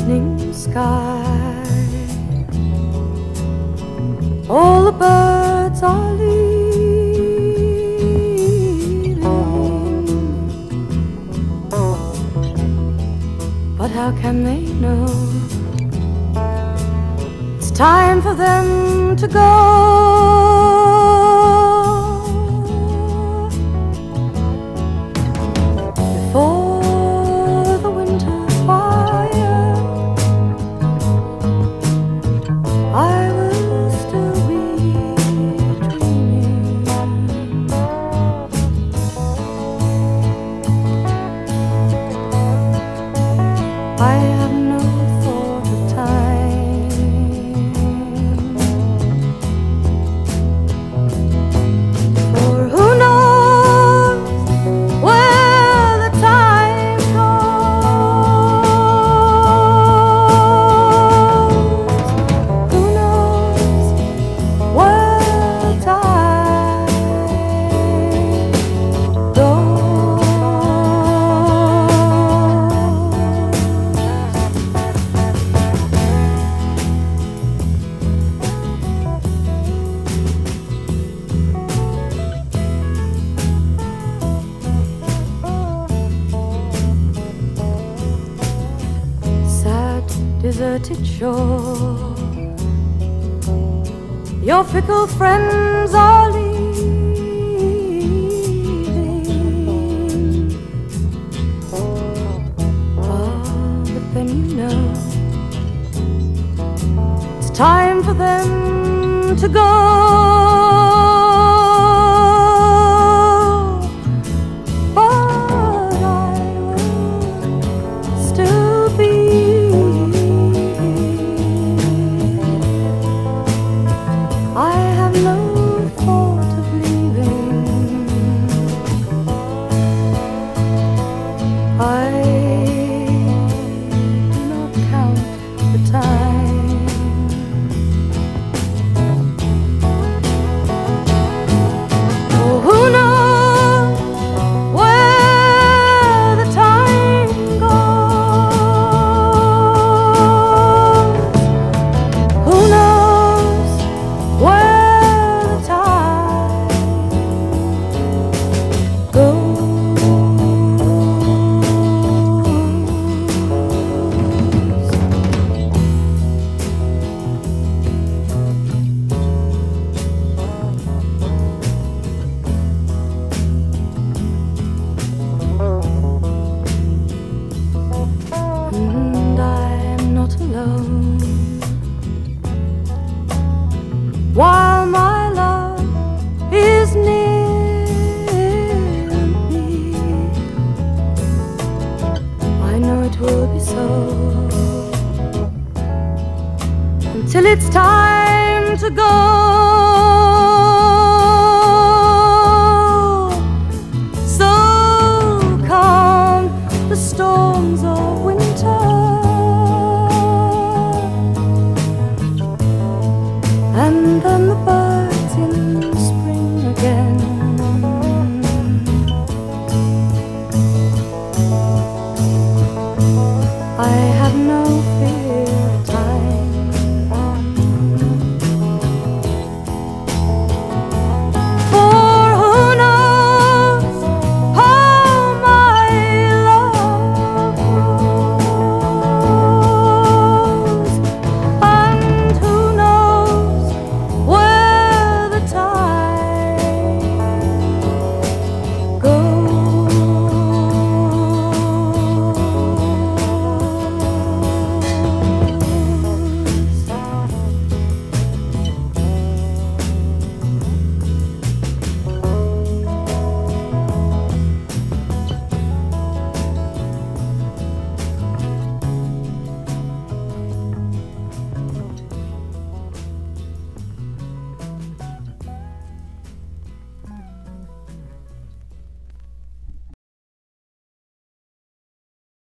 evening sky. All the birds are leaving, but how can they know it's time for them to go? Before the winter fire, I will still be dreaming. I have no thought of time, for who knows where the time goes? Who knows where the time goes? Sad, deserted shore, your fickle friends are leaving. Ah, but then you know it's time for them to go. But I will still be. I have no thought of leaving. I do not count the time. Oh, who knows where the time goes? Who knows where the time goes? And I'm not alone, while my love is near me. I know it will be so until it's time to go. So come the storms of winter, and then the birds in spring again. I have no